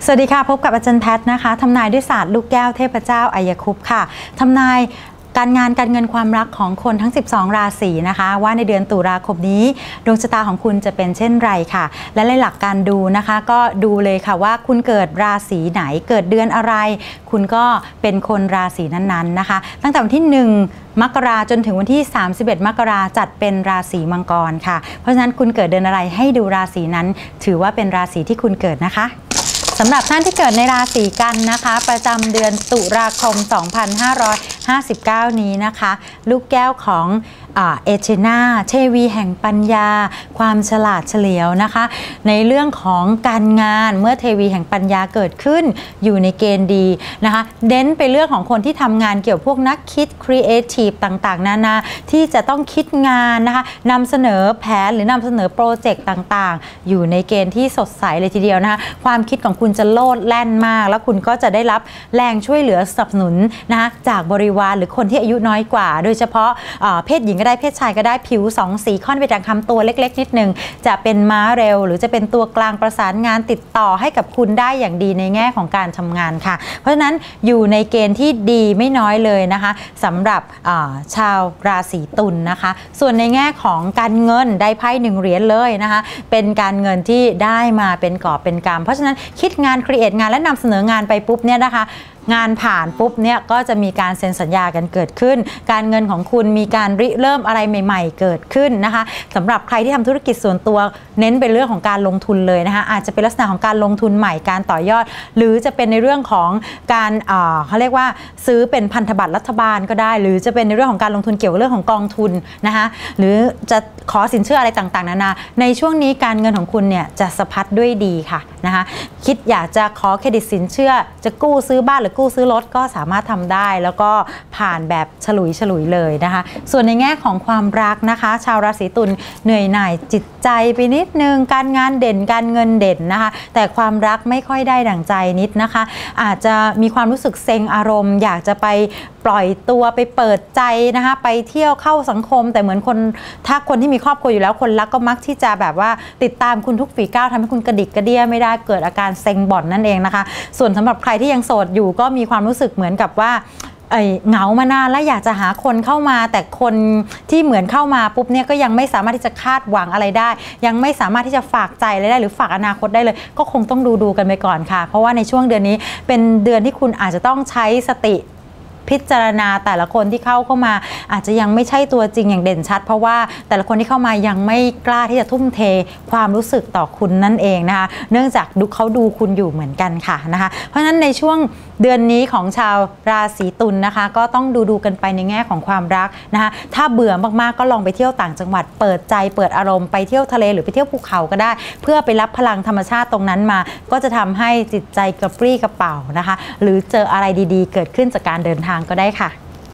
สวัสดีค่ะพบกับอาจารย์แพทย์นะคะทำนายด้วยศาสตร์ลูกแก้วเทพเจ้าอัยคุปต์ค่ะทำนายการงานการเงินความรักของคนทั้ง12ราศีนะคะว่าในเดือนตุลาคมนี้ดวงชะตาของคุณจะเป็นเช่นไรค่ะและในหลักการดูนะคะก็ดูเลยค่ะว่าคุณเกิดราศีไหนเกิดเดือนอะไรคุณก็เป็นคนราศีนั้นๆนะคะตั้งแต่วันที่1มกราจนถึงวันที่31มกราจัดเป็นราศีมังกรค่ะเพราะฉะนั้นคุณเกิดเดือนอะไรให้ดูราศีนั้นถือว่าเป็นราศีที่คุณเกิดนะคะสำหรับท่านที่เกิดในราศีกันนะคะประจำเดือนตุลาคม 2559 นี้นะคะลูกแก้วของเอเชนาเทวีแห่งปัญญาความฉลาดเฉลียวนะคะในเรื่องของการงานเมื่อเทวีแห่งปัญญาเกิดขึ้นอยู่ในเกณฑ์ดีนะคะเน้นไปเรื่องของคนที่ทำงานเกี่ยวพวกนักคิดครีเอทีฟต่างๆนานาที่จะต้องคิดงานนะคะนำเสนอแผนหรือนำเสนอโปรเจกต์ต่างๆอยู่ในเกณฑ์ที่สดใสเลยทีเดียวนะคะความคิดของคุณจะโลดแล่นมากแล้วคุณก็จะได้รับแรงช่วยเหลือสนับสนุนนะคะจากบริวารหรือคนที่อายุน้อยกว่าโดยเฉพาะเพศหญิงก็ได้เพศชายก็ได้ผิว2สีค่อนไปทางคำตัวเล็กๆนิดนึงจะเป็นม้าเร็วหรือจะเป็นตัวกลางประสานงานติดต่อให้กับคุณได้อย่างดีในแง่ของการทำงานค่ะเพราะฉะนั้นอยู่ในเกณฑ์ที่ดีไม่น้อยเลยนะคะสำหรับชาวราศีตุลนะคะส่วนในแง่ของการเงินได้ไพ่1เหรียญเลยนะคะเป็นการเงินที่ได้มาเป็นกอบเป็นกำเพราะฉะนั้นคิดงานครีเอทงานและนำเสนองานไปปุ๊บเนี่ยนะคะงานผ่านปุ๊บเนี่ยก็จะมีการเซ็นสัญญากันเกิดขึ้นการเงินของคุณมีการริเริ่มอะไรใหม่ๆเกิดขึ้นนะคะสำหรับใครที่ทำธุรกิจส่วนตัวเน้นเป็นเรื่องของการลงทุนเลยนะคะอาจจะเป็นลักษณะของการลงทุนใหม่การต่อยอดหรือจะเป็นในเรื่องของการเขาเรียกว่าซื้อเป็นพันธบัตรรัฐบาลก็ได้หรือจะเป็นในเรื่องของการลงทุนเกี่ยวกับเรื่องของกองทุนนะคะหรือจะขอสินเชื่ออะไรต่างๆนานาในช่วงนี้การเงินของคุณเนี่ยจะสะพัดด้วยดีค่ะนะคะคิดอยากจะขอเครดิตสินเชื่อจะกู้ซื้อบ้านหรือกู้ซื้อรถก็สามารถทำได้แล้วก็ผ่านแบบฉลุยเลยนะคะส่วนในแง่ของความรักนะคะชาวราศีตุลเหนื่อยหน่ายจิตใจไปนิดนึงการงานเด่นการเงินเด่นนะคะแต่ความรักไม่ค่อยได้ดั่งใจนิดนะคะอาจจะมีความรู้สึกเซ็งอารมณ์อยากจะไปปล่อยตัวไปเปิดใจนะคะไปเที่ยวเข้าสังคมแต่เหมือนถ้าคนที่มีครอบครัวอยู่แล้วคนรักก็มักที่จะแบบว่าติดตามคุณทุกฝีก้าวทำให้คุณกระดิกกระเดี้ยไม่ได้เกิดอาการเซ็งบ่อนนั่นเองนะคะส่วนสำหรับใครที่ยังโสดอยู่ก็มีความรู้สึกเหมือนกับว่าเหงามานานและอยากจะหาคนเข้ามาแต่คนที่เหมือนเข้ามาปุ๊บเนี่ยก็ยังไม่สามารถที่จะคาดหวังอะไรได้ยังไม่สามารถที่จะฝากใจอะไรได้หรือฝากอนาคตได้เลยก็คงต้องดูกันไปก่อนค่ะเพราะว่าในช่วงเดือนนี้เป็นเดือนที่คุณอาจจะต้องใช้สติพิจารณาแต่ละคนที่เข้ามาอาจจะยังไม่ใช่ตัวจริงอย่างเด่นชัดเพราะว่าแต่ละคนที่เข้ามายังไม่กล้าที่จะทุ่มเทความรู้สึกต่อคุณนั่นเองนะคะเนื่องจากเขาดูคุณอยู่เหมือนกันค่ะนะคะเพราะฉะนั้นในช่วงเดือนนี้ของชาวราศีตุลนะคะก็ต้องดูกันไปในแง่ของความรักนะคะถ้าเบื่อมากๆก็ลองไปเที่ยวต่างจังหวัดเปิดใจเปิดอารมณ์ไปเที่ยวทะเลหรือไปเที่ยวภูเขาก็ได้เพื่อไปรับพลังธรรมชาติตรงนั้นมาก็จะทำให้จิตใจกระปรี้กระเป๋านะคะหรือเจออะไรดีๆเกิดขึ้นจากการเดินทางก็ได้ค่ะ